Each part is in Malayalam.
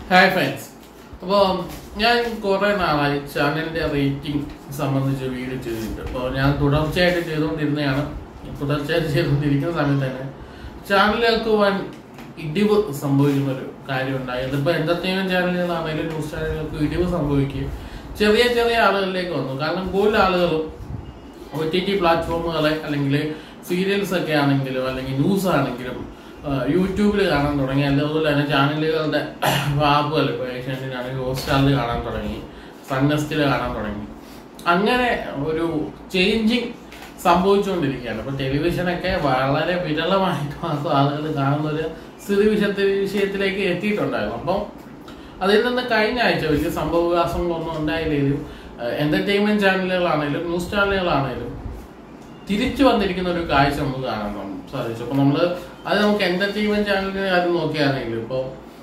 Hi friends. അപ്പോൾ ഞാൻ കുറേ നാളായി ചാനലിൻ്റെ റേറ്റിംഗ് സംബന്ധിച്ച് വീഡിയോ ചെയ്തിട്ടുണ്ട്. അപ്പോൾ ഞാൻ തുടർച്ചയായിട്ട് ചെയ്തുകൊണ്ടിരിക്കുന്ന സമയത്ത് തന്നെ ചാനലുകൾക്ക് വൻ ഇടിവ് സംഭവിക്കുന്നൊരു കാര്യമുണ്ടായി. അതിപ്പോൾ എൻ്റർടൈൻമെൻറ്റ് ചാനലുകളാണെങ്കിലും ന്യൂസ് ചാനലുകൾക്ക് ഇടിവ് സംഭവിക്കുകയും ചെറിയ ചെറിയ ആളുകളിലേക്ക് വന്നു. കാരണം കൂടുതൽ ആളുകളും OTT പ്ലാറ്റ്ഫോമുകളെ അല്ലെങ്കിൽ സീരിയൽസ് ഒക്കെ ആണെങ്കിലും അല്ലെങ്കിൽ ന്യൂസ് ആണെങ്കിലും യൂട്യൂബിൽ കാണാൻ തുടങ്ങി. അതുപോലെ തന്നെ ചാനലുകളുടെ ആപ്പുകൾ ഇപ്പോൾ ഏഷ്യാനെറ്റിനാണെങ്കിൽ ഹോട്ട്സ്റ്റാറിൽ കാണാൻ തുടങ്ങി, സൺനെസ്റ്റിൽ കാണാൻ തുടങ്ങി. അങ്ങനെ ഒരു ചേഞ്ചിങ് സംഭവിച്ചുകൊണ്ടിരിക്കുകയാണ്. ഇപ്പോൾ ടെലിവിഷനൊക്കെ വളരെ വിരളമായിട്ട് മാത്രം ആളുകൾ കാണുന്ന ഒരു വിഷയത്തിലേക്ക് എത്തിയിട്ടുണ്ടായിരുന്നു. അപ്പം അതിൽ നിന്ന് കഴിഞ്ഞ ആഴ്ച വലിയ സംഭവവികാസങ്ങളൊന്നും ഉണ്ടായില്ലെങ്കിലും എൻ്റർടൈൻമെൻറ്റ് ചാനലുകളാണെങ്കിലും ന്യൂസ് ചാനലുകളാണെങ്കിലും തിരിച്ചു വന്നിരിക്കുന്ന ഒരു കാഴ്ച നമുക്ക് കാണാൻ സാധിച്ചു. അപ്പോൾ നമുക്ക് എൻ്റർടൈൻമെൻറ്റ് ചാനലിൻ്റെ കാര്യം നോക്കുകയാണെങ്കിലും ഇപ്പോൾ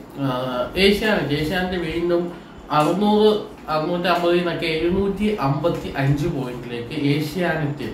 ഏഷ്യാനെറ്റ് വീണ്ടും 600-650 എന്നൊക്കെ 755 പോയിന്റിലേക്ക് ഏഷ്യാനെറ്റ്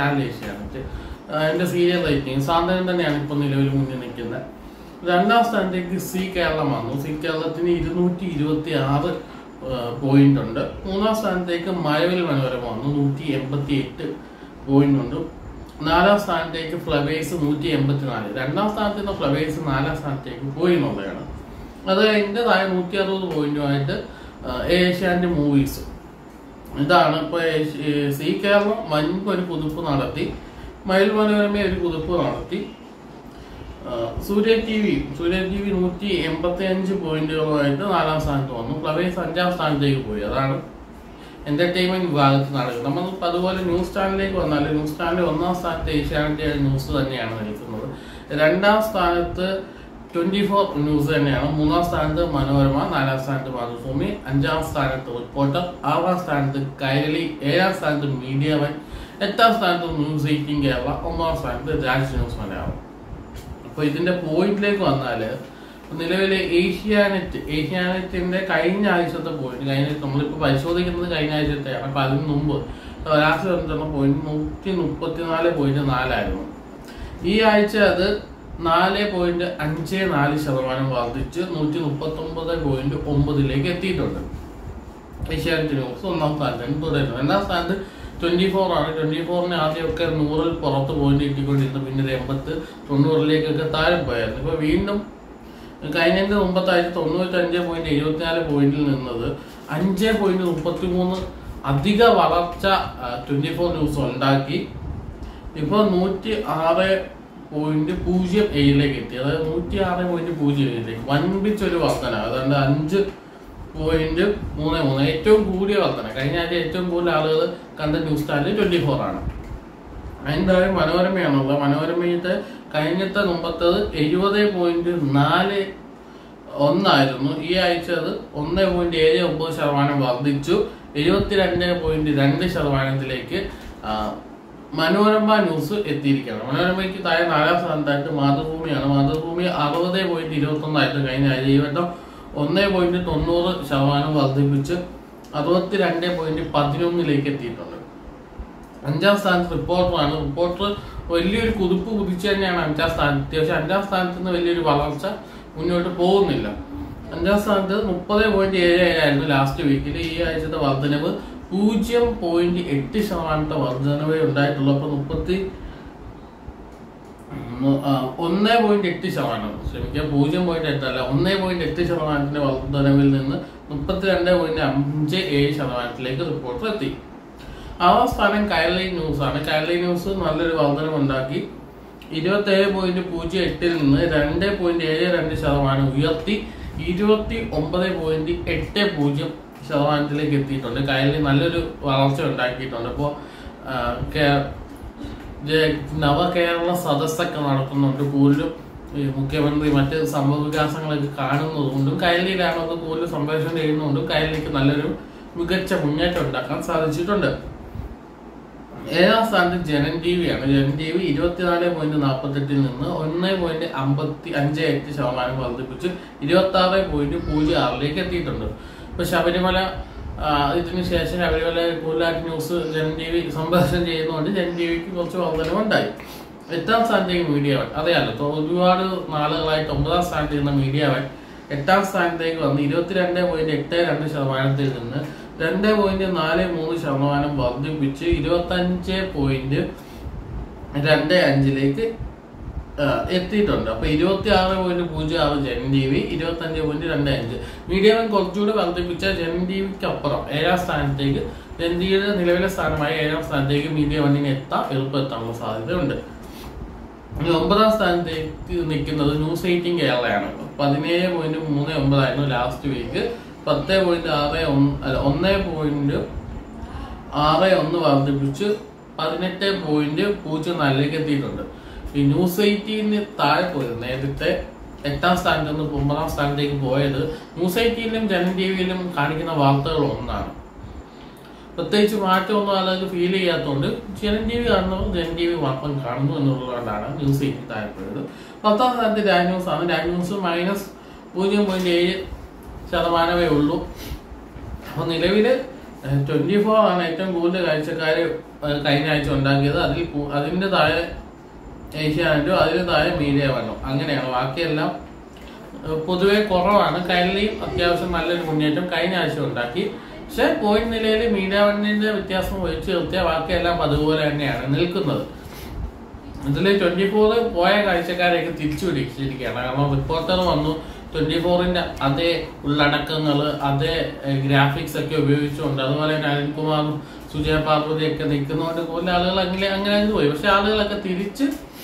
അതിൻ്റെ സീരിയൽ റേറ്റിംഗ് സാന്ത്വനം തന്നെയാണ് ഇപ്പോൾ നിലവിൽ മുന്നിൽ നിൽക്കുന്നത്. രണ്ടാം സ്ഥാനത്തേക്ക് സി കേരളം വന്നു. സി കേരളത്തിന് 226 പോയിന്റ് ഉണ്ട്. മൂന്നാം സ്ഥാനത്തേക്ക് മഴവിൽ മനോരമ വന്നു, 188 പോയിന്റ് ഉണ്ട്. നാലാം സ്ഥാനത്തേക്ക് ഫ്ലവേഴ്സ് 184. രണ്ടാം സ്ഥാനത്ത് നിന്ന് ഫ്ലവേഴ്സ് നാലാം സ്ഥാനത്തേക്ക് പോയി എന്നുള്ളതാണ്. അത് അതിൻ്റെതായ 160 പോയിന്റുമായിട്ട് ഏഷ്യാനെറ്റ് മൂവീസ്. ഇതാണ് ഇപ്പോൾ സി കേരളം ഒരു കുതിപ്പ് നടത്തി, മഴവിൽ മനോരമ ഒരു കുതിപ്പ് നടത്തി. സൂര്യ ടി വി 185 പോയിന്റുകളുമായിട്ട് നാലാം സ്ഥാനത്ത് വന്നു. ഫ്ലവേഴ്സ് 5ാം സ്ഥാനത്തേക്ക് പോയി. അതാണ് എൻ്റർടൈൻമെൻറ്റ് വിഭാഗത്തിൽ നടക്കുന്നത്. നമ്മൾ അതുപോലെ ന്യൂസ് ചാനലിലേക്ക് വന്നാൽ ന്യൂസ് ചാനൽ 1ാം സ്ഥാനത്ത് ഏഷ്യാനെറ്റ് ന്യൂസ് തന്നെയാണ് നിൽക്കുന്നത്. 2ാം സ്ഥാനത്ത് 24 ന്യൂസ് തന്നെയാണ്. 3ാം സ്ഥാനത്ത് മനോരമ, 4ാം സ്ഥാനത്ത് മാതൃഭൂമി, 5ാം സ്ഥാനത്ത് റിപ്പോർട്ടർ, 6ാം സ്ഥാനത്ത് കൈരളി, 7ാം സ്ഥാനത്ത് മീഡിയ വൺ, 8ാം സ്ഥാനത്ത് ന്യൂസ് 18 കേരള, 9ാം സ്ഥാനത്ത് രാജ് ന്യൂസ് മലയാളം. അപ്പോൾ ഇതിൻ്റെ പോയിന്റിലേക്ക് വന്നാൽ നിലവിലെ ഏഷ്യാനെറ്റിന്റെ കഴിഞ്ഞ ആഴ്ചത്തെ പോയിന്റ് നമ്മളിപ്പോൾ പരിശോധിക്കുന്നത് കഴിഞ്ഞ ആഴ്ചത്തെയാണ്. അപ്പം അതിന് മുമ്പ് ലാസ്റ്റ് വന്നിട്ടുള്ള പോയിന്റ് 134.4 ഈ ആഴ്ച അത് 4.54% വർദ്ധിച്ച് 139.9 എത്തിയിട്ടുണ്ട്. ഏഷ്യാനെറ്റ് ന്യൂസ് 1ാം സ്ഥാനത്താണ് തുടരുന്നത്. 2ാം സ്ഥാനത്ത് 24 ആണ്. 24-ന് ആദ്യമൊക്കെ 100-ൽ പുറത്ത് പോയിന്റ് കിട്ടിക്കൊണ്ടിരുന്നു. പിന്നെ 80-90-ലേക്കൊക്കെ താഴെ പോയായിരുന്നു. ഇപ്പോൾ വീണ്ടും കഴിഞ്ഞതിൻ്റെ മുമ്പത്തെ ആഴ്ച 95.74 പോയിന്റിൽ നിന്നത് 5.33 അധിക വളർച്ച 24 ന്യൂസ് ഉണ്ടാക്കി. ഇപ്പോൾ 106.07 എത്തി. അതായത് 106.07 വൻപിച്ചൊരു വർധന. അതുകൊണ്ട് 5.33 ഏറ്റവും കൂടിയ വർധന. കഴിഞ്ഞ ആഴ്ച ഏറ്റവും കൂടുതൽ ആളുകൾ കണ്ട ന്യൂസ് ചാനൽ 24 ആണ്. അതിൻ്റെ മനോരമയാണുള്ളത്. മനോരമയുടെ കഴിഞ്ഞത്തെ മുമ്പത്തത് 70.41 ഈ ആഴ്ച അത് 1.79% വർദ്ധിച്ചു 72.2% മനോരമ ന്യൂസ് എത്തിയിരിക്കുകയാണ്. മനോരമയ്ക്ക് താഴെ 4ാം സ്ഥാനത്തായിട്ട് മാതൃഭൂമിയാണ്. മാതൃഭൂമി 60.21 കഴിഞ്ഞ ആഴ്ച. ഈ വട്ടം 1.90% വർദ്ധിപ്പിച്ച് 62.11 എത്തിയിട്ടുണ്ട്. 5ാം സ്ഥാനത്ത് റിപ്പോർട്ടറാണ്. റിപ്പോർട്ടർ വലിയൊരു കുതിപ്പ് കുതിച്ച് തന്നെയാണ് 5ാം സ്ഥാനത്ത്. പക്ഷെ 5ാം സ്ഥാനത്ത് നിന്ന് വലിയൊരു വളർച്ച മുന്നോട്ട് പോകുന്നില്ല. 5ാം സ്ഥാനത്ത് 30.77 ലാസ്റ്റ് വീക്കിൽ. ഈ ആഴ്ചത്തെ വർധനവ് 0.8% വർധനവേ ഉണ്ടായിട്ടുള്ളൂ. അപ്പോൾ 1.8%, ക്ഷമിക്കുക, 0.8 അല്ല, 1.8% വർധനവിൽ നിന്ന് 32.57% റിപ്പോർട്ടർ എത്തി. 6ാം സ്ഥാനം കൈരളി ന്യൂസ് ആണ്. കൈരളി ന്യൂസ് നല്ലൊരു വർധനം ഉണ്ടാക്കി 27.08-ൽ നിന്ന് 2.72% ഉയർത്തി 29.80% എത്തിയിട്ടുണ്ട്. കൈരളി നല്ലൊരു വളർച്ച ഉണ്ടാക്കിയിട്ടുണ്ട്. അപ്പോൾ നവകേരള സദസ്സൊക്കെ നടക്കുന്നുണ്ട്. കൂടുതലും മുഖ്യമന്ത്രി മറ്റ് സംഭവ വികാസങ്ങളൊക്കെ കാണുന്നതുകൊണ്ടും കൈരളിയിലാണ് അത് കൂടുതൽ സംപ്രേഷണം ചെയ്യുന്നതുകൊണ്ടും കൈരളിക്ക് നല്ലൊരു മികച്ച മുന്നേറ്റം ഉണ്ടാക്കാൻ സാധിച്ചിട്ടുണ്ട്. 7ാം സ്ഥാനത്ത് ജനൻ ടി വി ആണ്. ജനൻ ടി വി 24.48-ൽ നിന്ന് 1.58% വർദ്ധിപ്പിച്ച് 26.06 എത്തിയിട്ടുണ്ട്. ഇപ്പൊ ശബരിമല ഇതിന് ശേഷം ശബരിമല കൂടുതലായിട്ട് ന്യൂസ് ജനൻ ടി വി സംപ്രേഷണം ചെയ്യുന്നതുകൊണ്ട് ജനൻ ടി വിക്ക് കുറച്ച് വർധനവുണ്ടായി. 8ാം സ്ഥാനത്തേക്ക് മീഡിയ വൺ. അറിയാലോ, ഒരുപാട് നാളുകളായിട്ട് 9ാം സ്ഥാനത്ത് ഇരുന്ന മീഡിയ വൺ 8ാം സ്ഥാനത്തേക്ക് വന്ന് 22.82% നിന്ന് 2.43% വർദ്ധിപ്പിച്ച് 25.25 എത്തിയിട്ടുണ്ട്. അപ്പൊ 26.06 ജെൻ ടി വി, 25.25. മീഡിയം കുറച്ചുകൂടി വർദ്ധിപ്പിച്ച ജെൻ ടി വിക്ക് അപ്പുറം 7ാം സ്ഥാനത്തേക്ക്, ജെൻ ടിയുടെ നിലവിലെ സ്ഥാനമായ 7ാം സ്ഥാനത്തേക്ക് മീഡിയ വണ്ണിന് എളുപ്പമെത്താനുള്ള സാധ്യതയുണ്ട്. 9ാം സ്ഥാനത്തേക്ക് നിൽക്കുന്നത് ന്യൂസ് 18 കേരളയാണ്. 17.39 ആയിരുന്നു ലാസ്റ്റ് വീക്ക്. 1.61 വർദ്ധിപ്പിച്ച് 18.04 എത്തിയിട്ടുണ്ട്. ഈ ന്യൂസ് 18 താഴെ പോയത് നേരത്തെ 8ാം സ്ഥാനത്ത് നിന്ന് 9ാം സ്ഥാനത്തേക്ക് പോയത് ന്യൂസ് 18ലും ജൻ ടി വിയിലും കാണിക്കുന്ന വാർത്തകൾ ഒന്നാണ്. പ്രത്യേകിച്ച് മാറ്റമൊന്നും ആളുകൾക്ക് ഫീൽ ചെയ്യാത്തതുകൊണ്ട് ജൻ ടി വി കാണുന്നവർ ജൻ ടി വി മാത്രം കാണുന്നു എന്നുള്ളതുകൊണ്ടാണ് ന്യൂസ് 18 താഴെ പോയത്. 10ാം സ്ഥാനത്ത് രാജ് ന്യൂസ് ആണ്. രാജ് ന്യൂസ് -0.7% ഉള്ളൂ. അപ്പൊ നിലവില് 24 ആണ് ഏറ്റവും കൂടുതൽ കാഴ്ചക്കാര് കഴിഞ്ഞ ആഴ്ച ഉണ്ടാക്കിയത്. അതിന്റെ താഴെ ഏഷ്യാനെറ്റും അതിന് താഴെ മീഡിയ വണ്ണും. അങ്ങനെയാണ്. ബാക്കിയെല്ലാം പൊതുവെ കുറവാണ്. കൈരളിയും അത്യാവശ്യം നല്ലൊരു മുന്നേറ്റം കഴിഞ്ഞ ആഴ്ച ഉണ്ടാക്കി. പക്ഷെ പോയിന്റ് നിലയിൽ മീഡിയ വണ്ണിന്റെ വ്യത്യാസം ഒഴിച്ചു നിർത്തിയാൽ ബാക്കിയെല്ലാം അതുപോലെ തന്നെയാണ് നിൽക്കുന്നത്. ഇതിൽ 24 പോയ കാഴ്ചക്കാരെയൊക്കെ തിരിച്ചു പിടിച്ചിരിക്കുകയാണ്. കാരണം റിപ്പോർട്ടർ വന്നു 24ന്റെ അതേ ഉള്ളടക്കങ്ങൾ, അതേ ഗ്രാഫിക്സ് ഒക്കെ ഉപയോഗിച്ചുകൊണ്ട്, അതുപോലെ തന്നെ അനിൽകുമാറും സുജയ പാർവതിയൊക്കെ നിൽക്കുന്നതുകൊണ്ട് കൂടുതൽ ആളുകൾ അങ്ങനെ പോയി. പക്ഷെ ആളുകളൊക്കെ തിരിച്ച്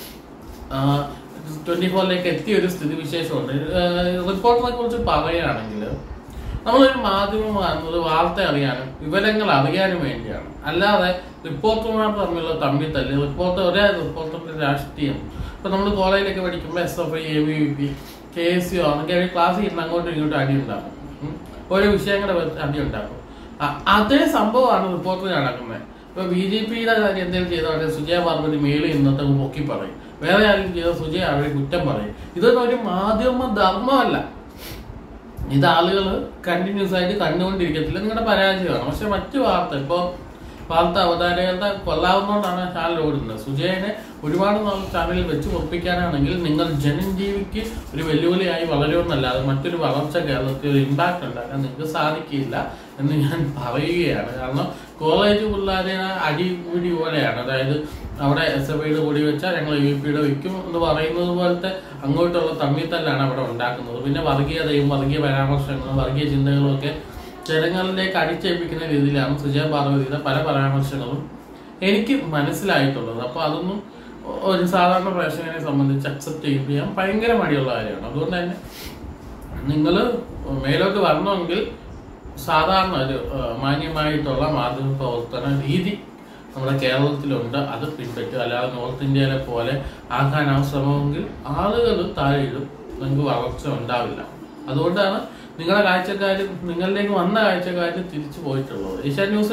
24ലേക്ക് എത്തിയ ഒരു സ്ഥിതിവിശേഷമുണ്ട്. റിപ്പോർട്ടറിനെ കുറിച്ച് പറയുകയാണെങ്കിൽ നമ്മളൊരു മാധ്യമം കാണുന്നത് വാർത്ത അറിയാനും വിവരങ്ങൾ അറിയാനും വേണ്ടിയാണ്. അല്ലാതെ റിപ്പോർട്ടർമാർ തമ്മിലുള്ള തമ്മിത്തല്ല്, ഒരേ റിപ്പോർട്ടറിന്റെ രാഷ്ട്രീയം. ഇപ്പൊ നമ്മൾ കോളേജിലൊക്കെ പഠിക്കുമ്പോൾ SFI, ABVP, KSU ആണെങ്കിൽ ക്ലാസ് ഇരുന്ന് അങ്ങോട്ടും ഇങ്ങോട്ടും അടി ഉണ്ടാക്കും. ഓരോ വിഷയങ്ങളുടെ അടി ഉണ്ടാക്കും. അതേ സംഭവമാണ് റിപ്പോർട്ടർ നടക്കുന്നത്. ഇപ്പൊ BJPയുടെ കാര്യം എന്തെങ്കിലും ചെയ്തോട്ടെ സുജയ പാർവതി മേളിൽ ഇന്നത്തെ പൊക്കി പറയും, വേറെ ആരും ചെയ്ത സുജയ അവരെ കുറ്റം പറയും. ഇതൊന്നും ഒരു മാധ്യമ ധർമ്മമല്ല. ഇത് ആളുകൾ കണ്ടിന്യൂസ് ആയിട്ട് കണ്ടുകൊണ്ടിരിക്കത്തില്ല, നിങ്ങളുടെ പരാജയമാണ്. പക്ഷെ മറ്റു വാർത്ത അവതാരകരുടെ കൊള്ളാവുന്നതുകൊണ്ടാണ് ചാനൽ ഓടുന്നത്. സുജയനെ ഒരുപാട് നാൾ ചാനലിൽ വെച്ച് ഉറപ്പിക്കാനാണെങ്കിൽ നിങ്ങൾ ജൻ ടി വിക്ക് ഒരു വെല്ലുവിളിയായി വളരുമെന്നല്ലാതെ മറ്റൊരു വളർച്ച കേരളത്തിൽ ഒരു ഇമ്പാക്ട് ഉണ്ടാക്കാൻ നിങ്ങൾക്ക് സാധിക്കില്ല എന്ന് ഞാൻ പറയുകയാണ്. കാരണം കോളേജ് പിള്ളേരെ അടിപിടി പോലെയാണ്. അതായത് അവിടെ SFIയുടെ കൂടി വെച്ചാൽ ഞങ്ങൾ UPയുടെ വയ്ക്കും എന്ന് പറയുന്നത് പോലത്തെ അങ്ങോട്ടുള്ള തമ്മിത്തല്ലാണ് അവിടെ ഉണ്ടാക്കുന്നത്. പിന്നെ വർഗീയതയും വർഗീയ പരാമർശങ്ങളും വർഗീയ ചിന്തകളും ഒക്കെ ജനങ്ങളിലേക്ക് അടിച്ചേൽപ്പിക്കുന്ന രീതിയിലാണ് സുജയ പാർവതിയുടെ പല പരാമർശങ്ങളും എനിക്ക് മനസ്സിലായിട്ടുള്ളത്. അപ്പൊ അതൊന്നും ഒരു സാധാരണ പ്രേക്ഷകനെ സംബന്ധിച്ച് അക്സെപ്റ്റ് ചെയ്യാൻ ഭയങ്കര മടിയുള്ള കാര്യമാണ്. അതുകൊണ്ട് തന്നെ നിങ്ങൾ മേലോട്ട് വരണമെങ്കിൽ സാധാരണ ഒരു മാന്യമായിട്ടുള്ള മാധ്യമ പ്രവർത്തന രീതി നമ്മുടെ കേരളത്തിലുണ്ട്. അത് പിൻപറ്റുക. അല്ലാതെ നോർത്ത് ഇന്ത്യയിലെ പോലെ ആക്കാനാവും ശ്രമമെങ്കിൽ ആളുകൾ താഴെയിടും, നിങ്ങൾക്ക് വളർച്ച ഉണ്ടാവില്ല. അതുകൊണ്ടാണ് നിങ്ങളുടെ കാഴ്ചക്കാർ, നിങ്ങളിലേക്ക് വന്ന കാഴ്ചക്കാർ തിരിച്ചു പോയിട്ടുള്ളത്. ഏഷ്യാനെറ്റ് ന്യൂസ്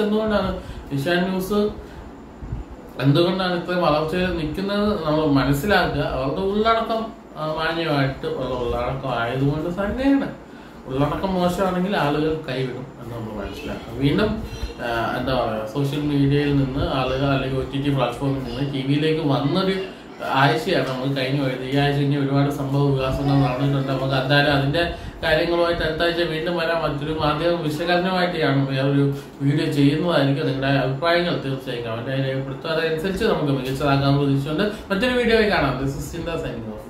എന്തുകൊണ്ടാണ് ഇത്രയും വളർച്ചയിൽ നിൽക്കുന്നത് നമ്മൾ മനസ്സിലാക്കുക. അവരുടെ ഉള്ളടക്കം മാന്യമായിട്ട് ഉള്ള ഉള്ളടക്കം ആയതുകൊണ്ട് തന്നെയാണ്. ഉള്ളടക്കം മോശമാണെങ്കിൽ ആളുകൾ കൈവിടും എന്ന് നമ്മൾ മനസ്സിലാക്കാം. വീണ്ടും എന്താ പറയുക, സോഷ്യൽ മീഡിയയിൽ നിന്ന് ആളുകൾ അല്ലെങ്കിൽ OTT പ്ലാറ്റ്ഫോമിൽ നിന്ന് TV-യിലേക്ക് വന്നൊരു ആഴ്ചയാണ് നമ്മൾ കഴിഞ്ഞു പോയത്. ഈ ആഴ്ച ഇനി ഒരുപാട് സംഭവ വികാസങ്ങൾ നടന്നിട്ടുണ്ട്. നമുക്ക് എന്തായാലും അതിന്റെ കാര്യങ്ങളുമായിട്ട് അടുത്ത ആഴ്ച വീണ്ടും വരാൻ മറ്റൊരു മാധ്യമ വിശകലനമായിട്ടാണ് വേറൊരു വീഡിയോ ചെയ്യുന്നതായിരിക്കും. നിങ്ങളുടെ അഭിപ്രായങ്ങൾ തീർച്ചയായും കമന്റായി രേഖപ്പെടുത്തുക. അതനുസരിച്ച് നമുക്ക് മികച്ചതാക്കാൻ പ്രതീക്ഷിച്ചുകൊണ്ട് മറ്റൊരു വീഡിയോയിൽ കാണാം. This is Chintha signing of.